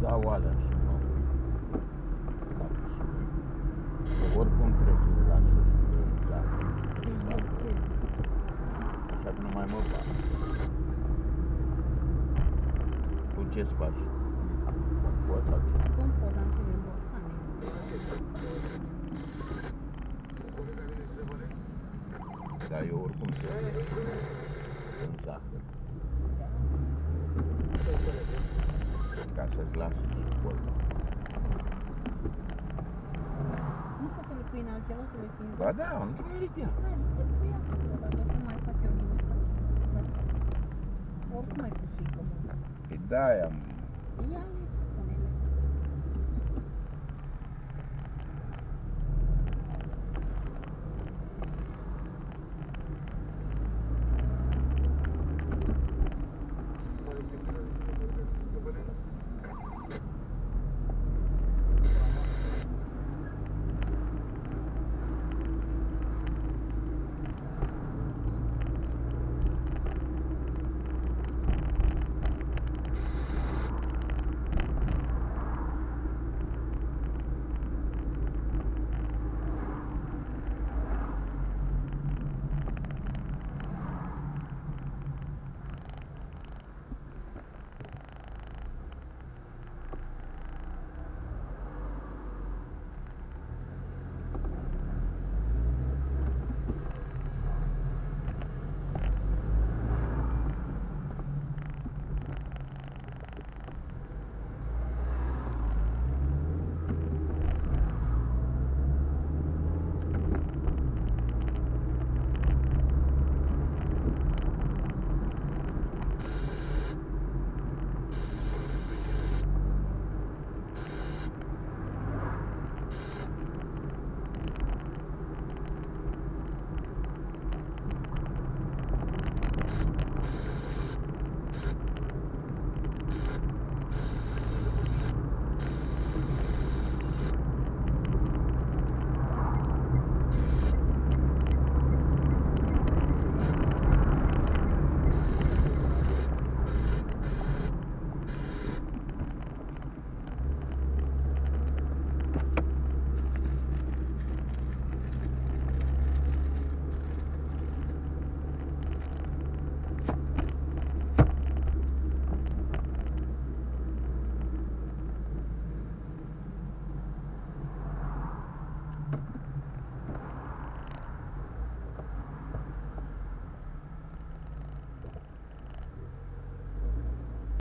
sau alea și mă oricum trebuie să le lasă în zac. Așa că nu mai mă fac. Tu ce-ți faci? Compot sau ce? Compot, am trebuie borcane. Dar eu oricum trebuie în zahăr. Ca să-și lasă și polpa. Nu poți să le pui în altceva, să le pui în Ba da, nu merită. Da, le pui acolo, dacă să mai fac eu din ăsta. Oricum ai pus-i comod. Păi de-aia Ia